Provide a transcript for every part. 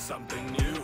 something new.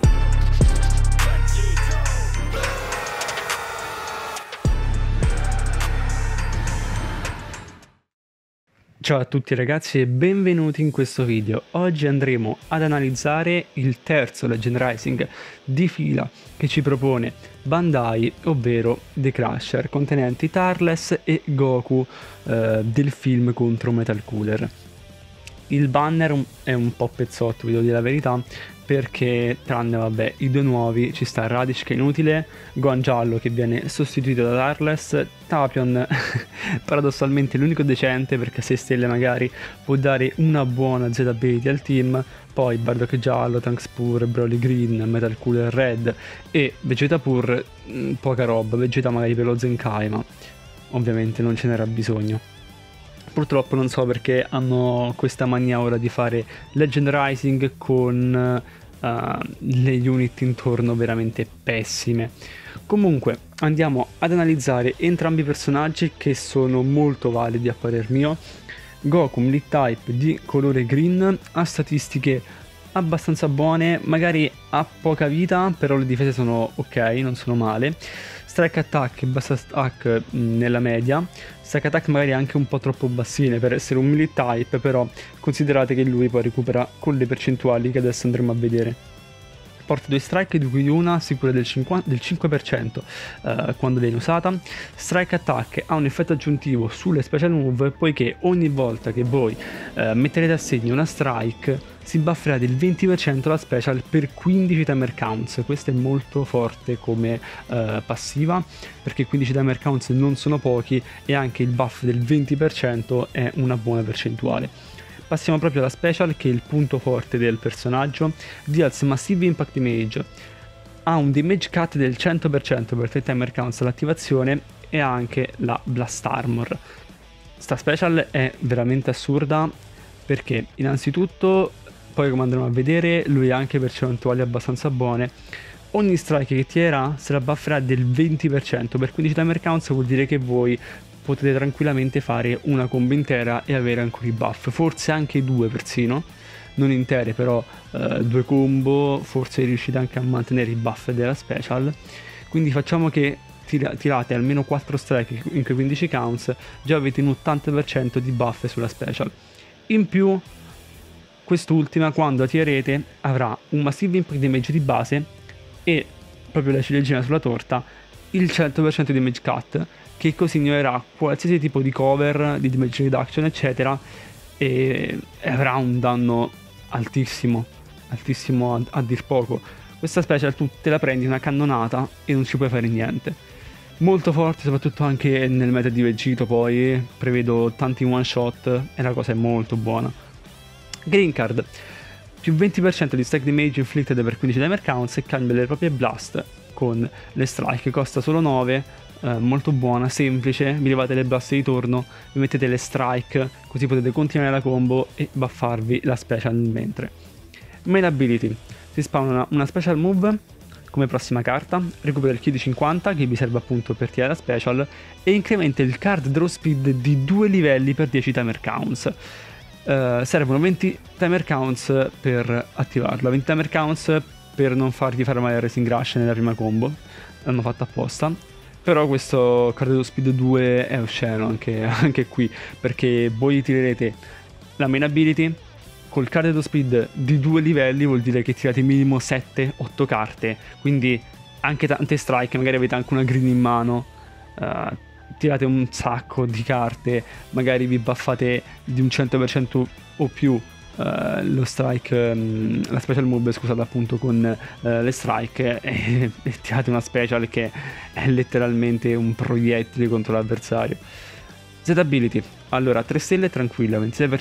Ciao a tutti ragazzi e benvenuti in questo video. Oggi andremo ad analizzare il terzo Legend Rising di fila che ci propone Bandai, ovvero The Crusher, contenenti Turles e Goku del film contro Metal Cooler. Il banner è un po' pezzotto, vi devo dire la verità, perché tranne vabbè i due nuovi ci sta Radish che è inutile, Gohan giallo che viene sostituito da Turles, Tapion paradossalmente l'unico decente perché a 6 stelle magari può dare una buona Z ability al team, poi Bardock giallo, Trunks pure, Broly green, Metal Cooler red e Vegeta pur poca roba, Vegeta magari per lo Zenkai ma ovviamente non ce n'era bisogno. Purtroppo non so perché hanno questa mania ora di fare Legend Rising con le unit intorno veramente pessime. Comunque andiamo ad analizzare entrambi i personaggi che sono molto validi a parer mio. Goku Melee Type di colore green ha statistiche abbastanza buone, magari ha poca vita, però le difese sono ok, non sono male. Strike Attack e Basta Attack nella media. Strike Attack magari anche un po' troppo bassine per essere un Melee Type, però considerate che lui poi recupera con le percentuali che adesso andremo a vedere. Porta 2 strike, di cui una sicura del 5% quando viene usata. Strike Attack ha un effetto aggiuntivo sulle special move, poiché ogni volta che voi metterete a segno una strike si bufferà del 20% la special per 15 timer counts. Questo è molto forte come passiva, perché 15 timer counts non sono pochi e anche il buff del 20% è una buona percentuale. Passiamo proprio alla special, che è il punto forte del personaggio. Deals Massive Impact Damage, ha un damage cut del 100% per 3 timer counts all'attivazione e ha anche la Blast Armor. Sta special è veramente assurda perché innanzitutto, poi come andremo a vedere, lui ha anche percentuali abbastanza buone. Ogni strike che tira se la bufferà del 20%, per 15 timer counts vuol dire che voi potete tranquillamente fare una combo intera e avere ancora i buff, forse anche 2 persino, non intere però 2 combo, forse riuscite anche a mantenere i buff della special. Quindi facciamo che tirate almeno 4 strike in quei 15 counts, già avete un 80% di buff sulla special. In più quest'ultima, quando la tirerete, avrà un Massive Impact Damage di base e, proprio la ciliegina sulla torta, il 100% di damage cut, che così ignorerà qualsiasi tipo di cover, di damage reduction eccetera, e avrà un danno altissimo, altissimo a dir poco. Questa special tu te la prendi una cannonata e non ci puoi fare niente. Molto forte soprattutto anche nel meta di Vegito, poi prevedo tanti one shot e la cosa è molto buona. Green card, più 20% di stack damage inflicted per 15 timer counts e cambia le proprie blast con le strike, costa solo 9, molto buona, semplice, vi levate le blast di torno, vi mettete le strike, così potete continuare la combo e buffarvi la special nel mentre. Main ability, si spawna una special move come prossima carta, recupera il Q di 50 che vi serve appunto per tirare la special e incrementa il card draw speed di 2 livelli per 10 timer counts. Servono 20 timer counts per attivarlo, 20 timer counts per non fargli fare male al Racing Rush nella prima combo, l'hanno fatto apposta. Però questo Cardio Speed 2 è osceno anche qui, perché voi tirerete la main ability col Cardio Speed di 2 livelli, vuol dire che tirate minimo 7-8 carte, quindi anche tante strike, magari avete anche una green in mano, tirate un sacco di carte, magari vi buffate di un 100% o più lo strike, la special move scusate appunto con le strike e tirate una special che è letteralmente un proiettile contro l'avversario. Z ability, allora 3 stelle tranquilla,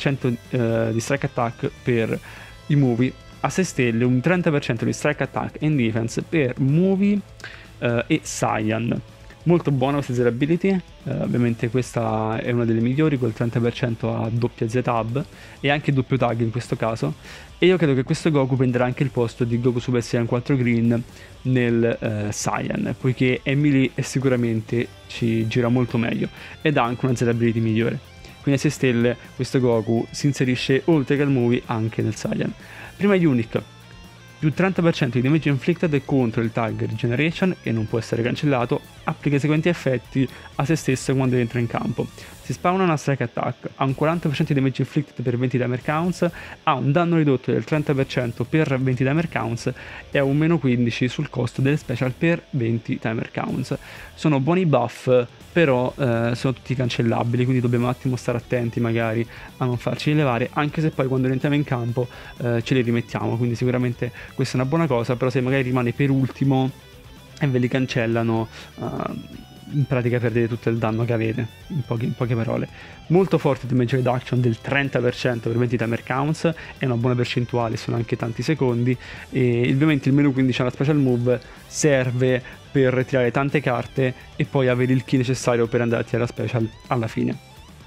26% di strike attack per i movi, a 6 stelle un 30% di strike attack and defense per movi e Saiyan. Molto buona questa Z ability, ovviamente questa è una delle migliori, col 30% a doppia Z-Tab e anche doppio tag in questo caso, e io credo che questo Goku prenderà anche il posto di Goku Super Saiyan 4 Green nel Saiyan, poiché è melee e sicuramente ci gira molto meglio ed ha anche una Z ability migliore. Quindi a 6 stelle questo Goku si inserisce oltre che al movie anche nel Saiyan. Prima unique, più 30% di damage inflicted contro il tag Regeneration, che non può essere cancellato, applica i seguenti effetti a se stesso quando entra in campo. Si spawna una strike attack, ha un 40% di damage inflicted per 20 timer counts, ha un danno ridotto del 30% per 20 timer counts e ha un meno 15 sul costo delle special per 20 timer counts. Sono buoni buff, però sono tutti cancellabili, quindi dobbiamo un attimo stare attenti magari a non farci rilevare, anche se poi quando entriamo in campo ce li rimettiamo, quindi sicuramente questa è una buona cosa, però se magari rimane per ultimo e ve li cancellano, in pratica perdete tutto il danno che avete, in poche parole. Molto forte damage reduction del 30% per 20 timer counts, è una buona percentuale, sono anche tanti secondi, e ovviamente il meno 15 alla special move serve per tirare tante carte e poi avere il key necessario per andare a tirare la special alla fine.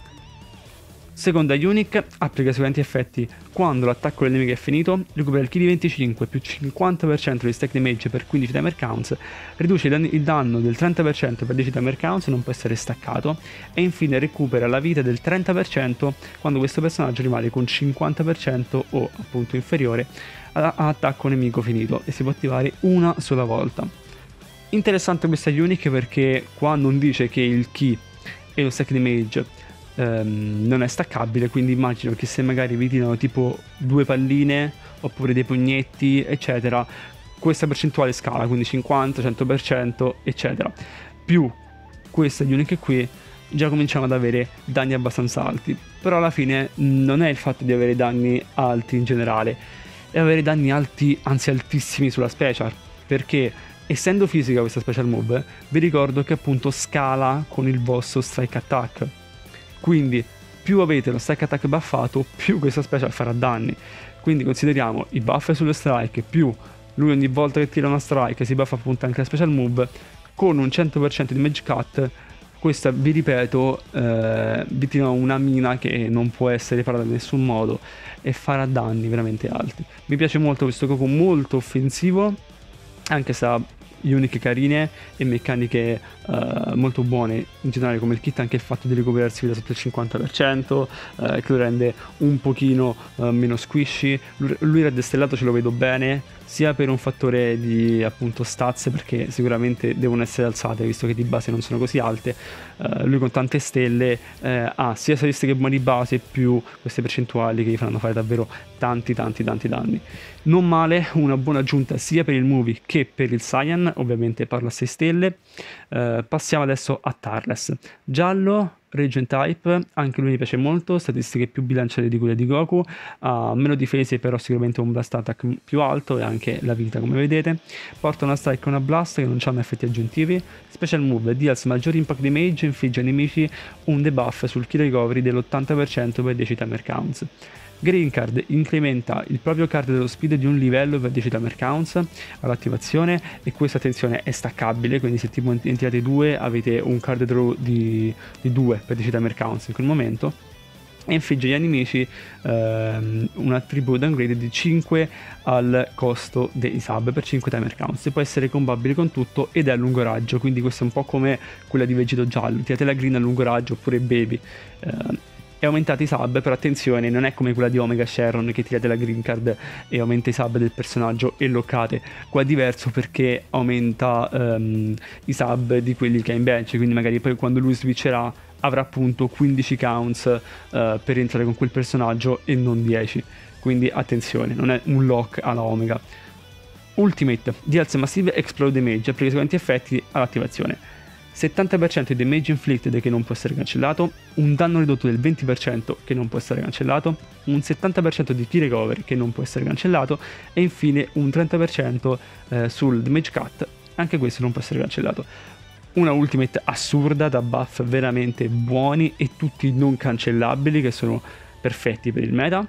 Seconda unique, applica i seguenti effetti: quando l'attacco del nemico è finito, recupera il ki di 25 più 50% di stack damage per 15 timer counts, riduce il danno del 30% per 10 timer counts, non può essere staccato, e infine recupera la vita del 30% quando questo personaggio rimane con 50% o appunto inferiore all'attacco nemico finito, e si può attivare una sola volta. Interessante questa unique perché qua non dice che il ki e lo stack damage non è staccabile, quindi immagino che se magari vi tirano tipo 2 palline oppure dei pugnetti eccetera, questa percentuale scala, quindi 50, 100% eccetera. Più questa unique qui già cominciamo ad avere danni abbastanza alti, però alla fine non è il fatto di avere danni alti in generale, è avere danni alti, anzi altissimi sulla special, perché essendo fisica questa special move, vi ricordo che appunto scala con il vostro strike attack. Quindi più avete lo strike attack buffato, più questa special farà danni. Quindi consideriamo i buff sullo strike, più lui ogni volta che tira una strike si buffa appunto anche la special move, con un 100% di mage cut. Questa, vi ripeto, vi tira una mina che non può essere parata in nessun modo e farà danni veramente alti. Mi piace molto questo Goku, molto offensivo, anche se ha uniche carine e meccaniche molto buone in generale, come il kit, anche il fatto di recuperarsi vita sotto il 50% che lo rende un pochino meno squishy. Lui raddestellato ce lo vedo bene, sia per un fattore di appunto stats, perché sicuramente devono essere alzate visto che di base non sono così alte. Lui con tante stelle ha sia statistiche buone di base più queste percentuali che gli faranno fare davvero tanti danni. Non male, una buona aggiunta sia per il movie che per il Saiyan, ovviamente parla a 6 stelle. Passiamo adesso a Tarles. Giallo, Regen type, anche lui mi piace molto, statistiche più bilanciate di quelle di Goku, ha meno difese però sicuramente un blast attack più alto e anche la vita come vedete. Porta una strike e una blast che non hanno effetti aggiuntivi. Special move, deals maggiori impact damage, infligge ai nemici un debuff sul kill recovery dell'80% per 10 timer counts. Green Card incrementa il proprio card dello speed di un livello per 10 timer counts all'attivazione, e questa, attenzione, è staccabile, quindi se tipo ne tirate 2 avete un card draw di 2 per 10 timer counts in quel momento. E infligge agli nemici un attributo downgrade di 5 al costo dei sub per 5 timer counts, e può essere combabile con tutto ed è a lungo raggio, quindi questo è un po' come quella di Vegeto Giallo, tirate la green a lungo raggio, oppure Baby. E aumentate i sub, però attenzione, non è come quella di Omega Sharon che tirate la green card e aumenta i sub del personaggio e loccate. Qua è diverso perché aumenta i sub di quelli che ha in bench, quindi magari poi quando lui switcherà avrà appunto 15 counts per entrare con quel personaggio e non 10, quindi attenzione, non è un lock alla Omega. Ultimate, deals massive explode damage, applica i seguenti effetti all'attivazione: 70% di damage inflicted che non può essere cancellato, un danno ridotto del 20% che non può essere cancellato, un 70% di key recovery che non può essere cancellato, e infine un 30% sul damage cut, anche questo non può essere cancellato. Una ultimate assurda, da buff veramente buoni e tutti non cancellabili, che sono perfetti per il meta,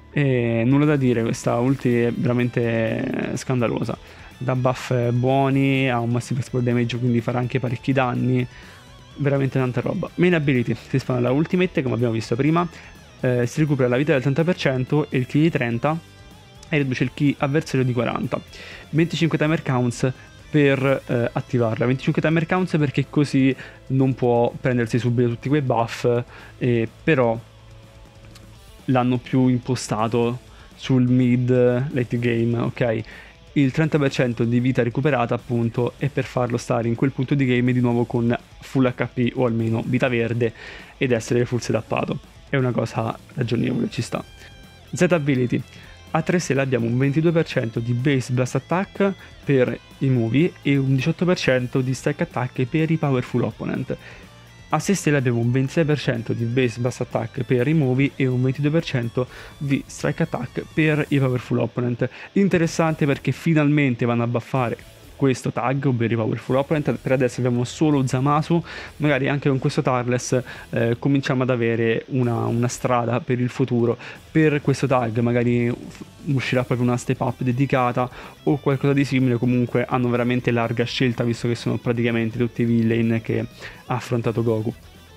e nulla da dire, questa ulti è veramente scandalosa. Da buff buoni, ha un massive explode damage, quindi farà anche parecchi danni, veramente tanta roba. Main ability, si spawna la ultimate come abbiamo visto prima, si recupera la vita del 30% e il ki di 30, e riduce il ki avversario di 40. 25 timer counts per attivarla, 25 timer counts perché così non può prendersi subito tutti quei buff, però l'hanno più impostato sul mid late game, ok? il 30% di vita recuperata appunto, e per farlo stare in quel punto di game di nuovo con full HP o almeno vita verde ed essere full setappato. È una cosa ragionevole, ci sta. Z ability. A 3 stelle abbiamo un 22% di base blast attack per i movi e un 18% di stack attack per i powerful opponent. A 6 stelle abbiamo un 26% di base blast attack per i movi e un 22% di strike attack per i powerful opponent. Interessante perché finalmente vanno a buffare questo tag, ovvero i powerful opponent. Per adesso abbiamo solo Zamasu, magari anche con questo Tarles cominciamo ad avere una strada per il futuro per questo tag, magari uscirà proprio una step up dedicata o qualcosa di simile. Comunque hanno veramente larga scelta visto che sono praticamente tutti i villain che ha affrontato Goku.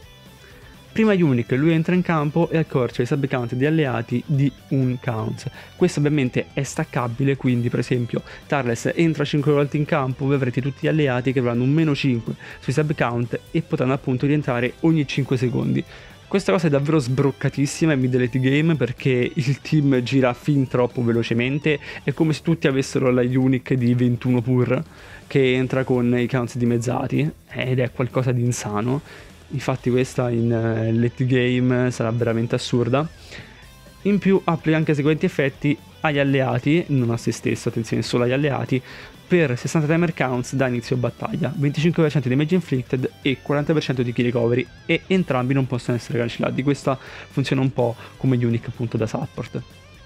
Prima Unic, lui entra in campo e accorcia i sub count di alleati di un count. Questo ovviamente è staccabile, quindi per esempio Tarles entra 5 volte in campo, voi avrete tutti gli alleati che avranno un meno 5 sui sub count e potranno appunto rientrare ogni 5 secondi. Questa cosa è davvero sbroccatissima in mid late game perché il team gira fin troppo velocemente, è come se tutti avessero la Unic di 21 pur che entra con i counts dimezzati ed è qualcosa di insano. Infatti questa in late game sarà veramente assurda. In più applica anche i seguenti effetti agli alleati, non a se stesso, attenzione, solo agli alleati, per 60 timer counts da inizio battaglia, 25% di damage inflicted e 40% di key recovery, e entrambi non possono essere cancellati. Questa funziona un po' come unique appunto da support.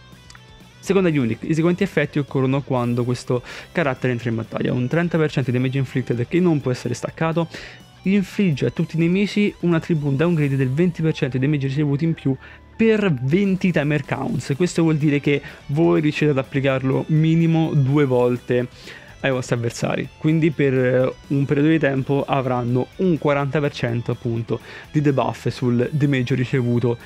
Seconda unique, i seguenti effetti occorrono quando questo carattere entra in battaglia: un 30% di damage inflicted che non può essere staccato, infligge a tutti i nemici una tribune downgrade del 20% dei damage ricevuti in più per 20 timer counts. Questo vuol dire che voi riuscite ad applicarlo minimo 2 volte ai vostri avversari, quindi per un periodo di tempo avranno un 40% appunto di debuff sul damage ricevuto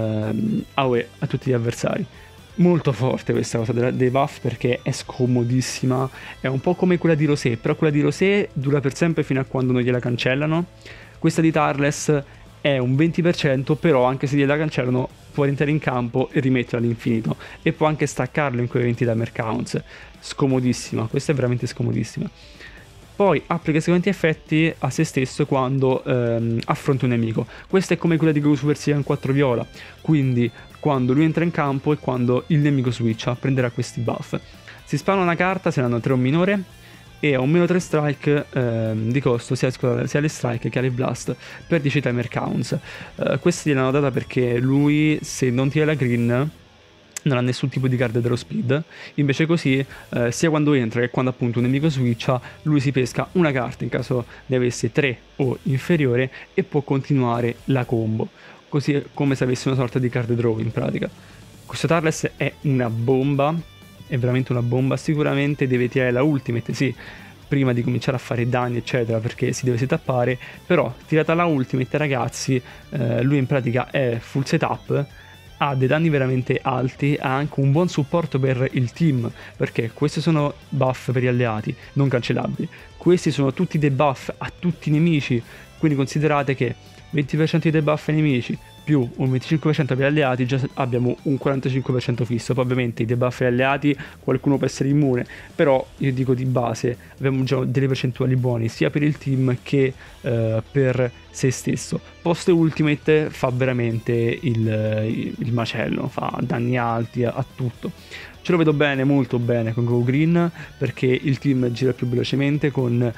a tutti gli avversari. Molto forte questa cosa dei buff perché è scomodissima, è un po' come quella di Rosé, però quella di Rosé dura per sempre fino a quando non gliela cancellano. Questa di Tarles è un 20%, però anche se gliela cancellano può rientrare in campo e rimetterla all'infinito e può anche staccarlo in quei 20 timer counts. Scomodissima, questa è veramente scomodissima. Poi applica i seguenti effetti a se stesso quando affronta un nemico. Questa è come quella di Goku Super Saiyan 4 Viola, quindi quando lui entra in campo e quando il nemico switcha prenderà questi buff. Si spawna una carta se ne hanno 3 o minore e ha un meno 3 strike di costo sia alle strike che alle blast per 10 timer counts. Questa gliel'hanno data perché lui, se non tira la green, non ha nessun tipo di card dello speed, invece così sia quando entra che quando appunto un nemico switcha lui si pesca una carta in caso ne avesse 3 o inferiore e può continuare la combo, così come se avesse una sorta di card draw in pratica. Questo Tarles è una bomba, è veramente una bomba. Sicuramente deve tirare la ultimate, sì, prima di cominciare a fare danni eccetera, perché si deve setappare, però tirata la ultimate ragazzi lui in pratica è full setup, ha dei danni veramente alti, ha anche un buon supporto per il team, perché questi sono buff per gli alleati non cancellabili, questi sono tutti debuff a tutti i nemici, quindi considerate che 20% di debuff ai nemici più un 25% per gli alleati, già abbiamo un 45% fisso. Poi ovviamente i debuff agli alleati qualcuno può essere immune, però io dico di base abbiamo già delle percentuali buone sia per il team che per se stesso. Post ultimate fa veramente il macello, fa danni alti a tutto. Ce lo vedo bene, molto bene con Go Green, perché il team gira più velocemente con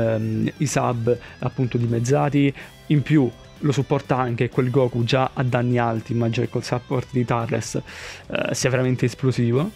i sub appunto dimezzati, in più lo supporta anche quel Goku già a danni alti. Immagino che col support di Tarles sia veramente esplosivo.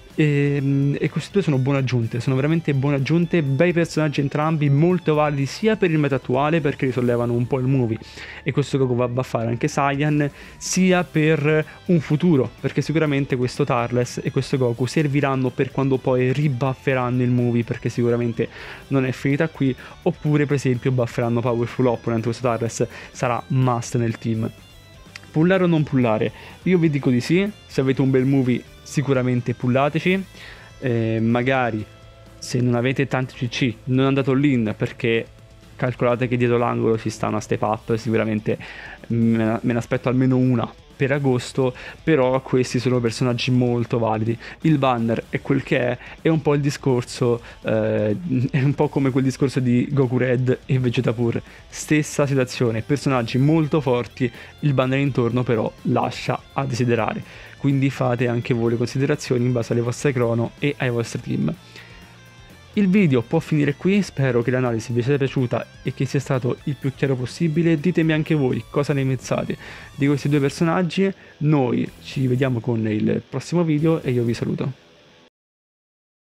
E queste due sono buone aggiunte, sono veramente buone aggiunte, bei personaggi entrambi, molto validi sia per il meta attuale perché risollevano un po' il movie e questo Goku va a buffare anche Saiyan, sia per un futuro perché sicuramente questo Tarles e questo Goku serviranno per quando poi ribufferanno il movie, perché sicuramente non è finita qui, oppure per esempio bufferanno Powerful Opponent. Questo Tarles sarà must nel team. Pullare o non pullare? Io vi dico di sì, se avete un bel movie sicuramente pullateci, magari se non avete tanti CC non andate all'in, perché calcolate che dietro l'angolo ci sta una step up, sicuramente me ne aspetto almeno una per agosto, però questi sono personaggi molto validi. Il banner è quel che è un po' il discorso, è un po' come quel discorso di Goku Red e Vegeta Pur, stessa situazione, personaggi molto forti, il banner intorno però lascia a desiderare, quindi fate anche voi le considerazioni in base alle vostre crono e ai vostri team. Il video può finire qui, spero che l'analisi vi sia piaciuta e che sia stato il più chiaro possibile. Ditemi anche voi cosa ne pensate di questi due personaggi. Noi ci vediamo con il prossimo video e io vi saluto.